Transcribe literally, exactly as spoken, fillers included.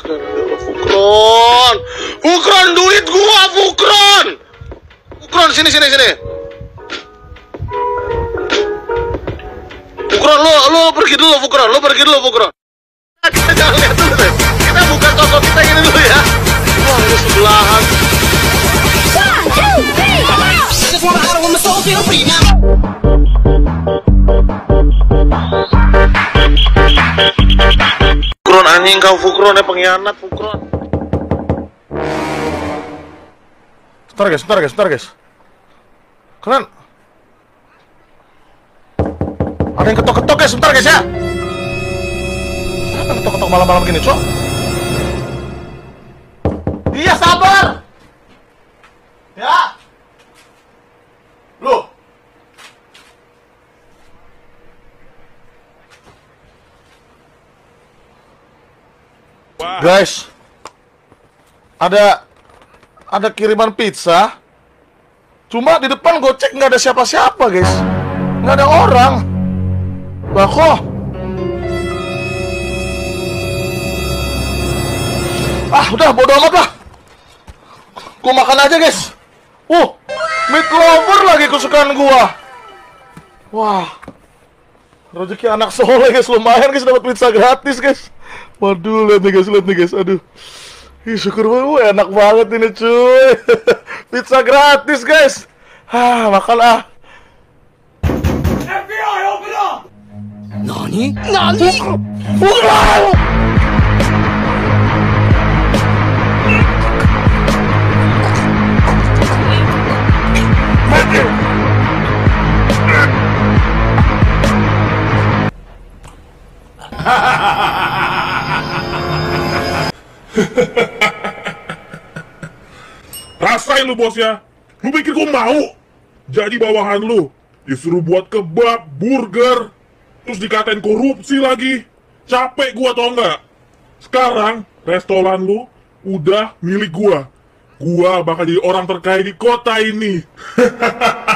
Fukron, Fukron, duit gua, Fukron, Fukron, sini, sini, sini. Fukron, lo, lo pergi dulu, Fukron, lo pergi dulu, Fukron. Kita jangan lihat dulu deh. Kita buka toko kita ini dulu ya. Wah, ini sebelahan. Fukron anjing kau, Fukron ya, pengkhianat Fukron. Sebentar guys, sebentar guys, sebentar guys. Kalian ada yang ketok-ketok guys, sebentar guys ya. Kenapa ketok-ketok malam-malam gini, Cok? Iya, sabar. Ya. Loh. Wow. Guys, ada ada kiriman pizza. Cuma di depan gue cek nggak ada siapa-siapa, guys. Nggak ada orang. Lah kok? Ah, udah bodo amat lah. Gue makan aja, guys. Uh, meat lover lagi kesukaan gua. Wah, rezeki anak soleh guys, lumayan guys dapat pizza gratis guys. Waduh, lihat nih guys, lihat nih guys, aduh. Ih, syukur banget, enak banget ini cuy. Pizza gratis guys. Hah, makan ah. F B I, open up. Nani? Nani? Wow! Rasain lu bos ya. Lu pikir gua mau jadi bawahan lu, disuruh buat kebab, burger, terus dikatain korupsi lagi. Capek gua tau nggak? Sekarang restoran lu udah milik gua. Gua bakal jadi orang terkaya di kota ini.